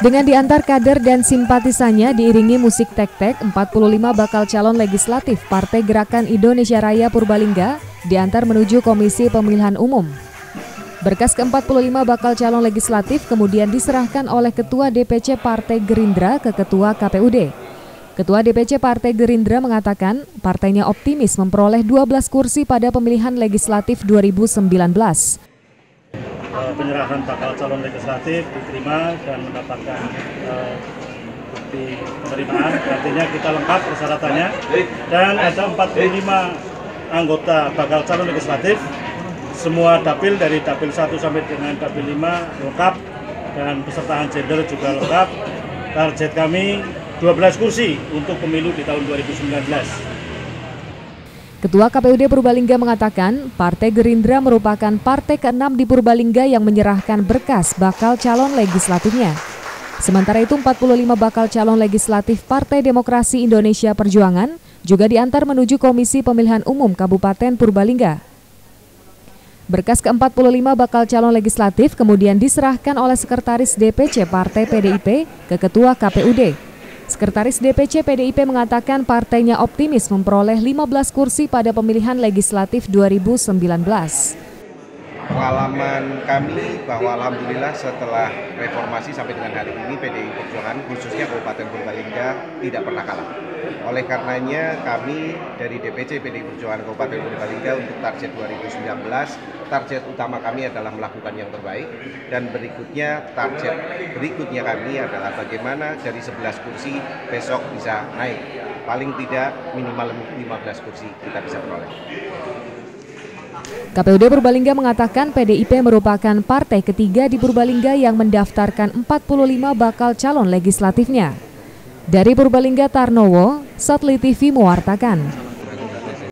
Dengan diantar kader dan simpatisannya diiringi musik tek-tek, 45 bakal calon legislatif Partai Gerakan Indonesia Raya Purbalingga diantar menuju Komisi Pemilihan Umum. Berkas ke-45 bakal calon legislatif kemudian diserahkan oleh Ketua DPC Partai Gerindra ke Ketua KPUD. Ketua DPC Partai Gerindra mengatakan partainya optimis memperoleh 12 kursi pada pemilihan legislatif 2019. Penyerahan bakal calon legislatif diterima dan mendapatkan bukti penerimaan, artinya kita lengkap persyaratannya dan ada 45 anggota bakal calon legislatif, semua dapil dari dapil 1 sampai dengan dapil 5 lengkap dan pesertaan gender juga lengkap. Target kami 12 kursi untuk pemilu di tahun 2019. Ketua KPUD Purbalingga mengatakan Partai Gerindra merupakan partai ke-6 di Purbalingga yang menyerahkan berkas bakal calon legislatifnya. Sementara itu 45 bakal calon legislatif Partai Demokrasi Indonesia Perjuangan juga diantar menuju Komisi Pemilihan Umum Kabupaten Purbalingga. Berkas ke-45 bakal calon legislatif kemudian diserahkan oleh Sekretaris DPC Partai PDIP ke Ketua KPUD. Sekretaris DPC PDIP mengatakan partainya optimis memperoleh 15 kursi pada pemilihan legislatif 2019. Pengalaman kami bahwa alhamdulillah setelah reformasi sampai dengan hari ini PDI Perjuangan khususnya Kabupaten Purbalingga tidak pernah kalah. Oleh karenanya kami dari DPC PDI Perjuangan Kabupaten Purbalingga untuk target 2019, target utama kami adalah melakukan yang terbaik dan target berikutnya kami adalah bagaimana dari 11 kursi besok bisa naik. Paling tidak minimal 15 kursi kita bisa peroleh. KPUD Purbalingga mengatakan PDIP merupakan partai ketiga di Purbalingga yang mendaftarkan 45 bakal calon legislatifnya. Dari Purbalingga, Tarnowo, Satellite TV mewartakan.